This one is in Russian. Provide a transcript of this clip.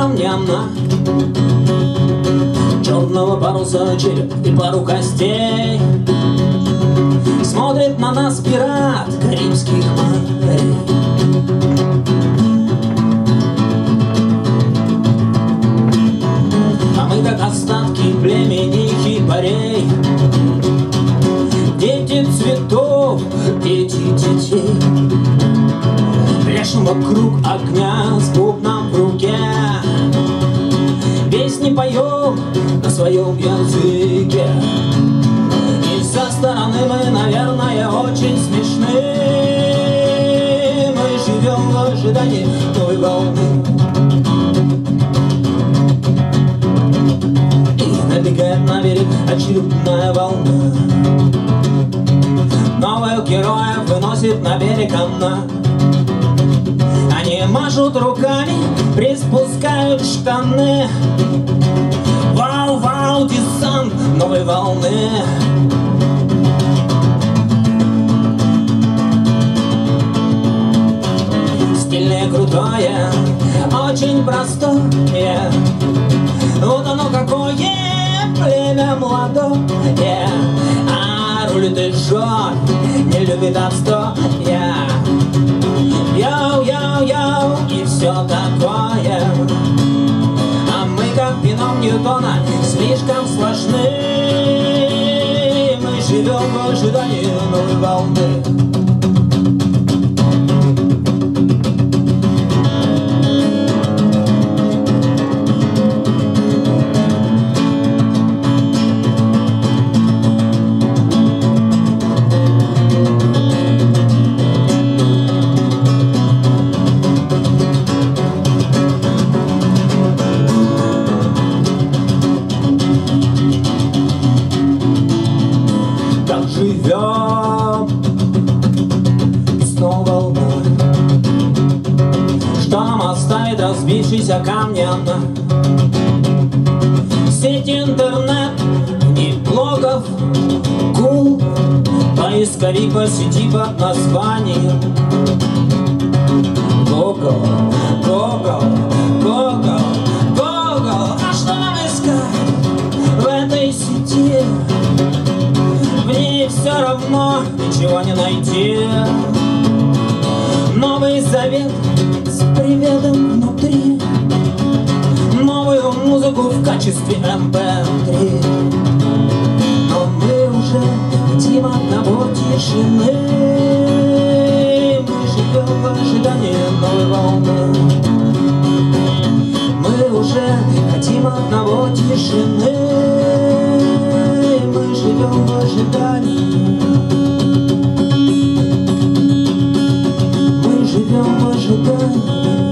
камняна, черного паруса череп и пару костей. Смотрит на нас пират Карибских морей. А мы как остатки племени хипарей, дети цветов, дети детей. Пляшем вокруг огня с бубном в руке, песни поем на своем языке. И со стороны мы, наверное, очень смешны. Мы живем в ожидании новой волны. И набегает на берег очередная волна. Новых героев выносит на берег она. Они машут руками, приспускают штаны. Вау, вау, десант новой волны. Стильное, крутое, очень простое. Вот оно какое племя молодое. А рулит и жжет, не любит отстоя. Йоу-йоу-йоу и все такое. А мы как бином Ньютона слишком сложны. Мы живем в ожидании новой волны. Живем, снова волна. Что нам оставит разбившийся камня? Сеть, интернет и блогов, гул, поисковик по сети под названием Google, Google, Google, Google. А что нам искать в этой сети? В ней все равно ничего не найти. Новый завет с приветом внутри, новую музыку в качестве MP3. Но мы уже хотим одного тишины. Мы живем в ожидании новой волны. Мы уже хотим одного тишины. Мы живем в ожидании. Мы живем в ожидании.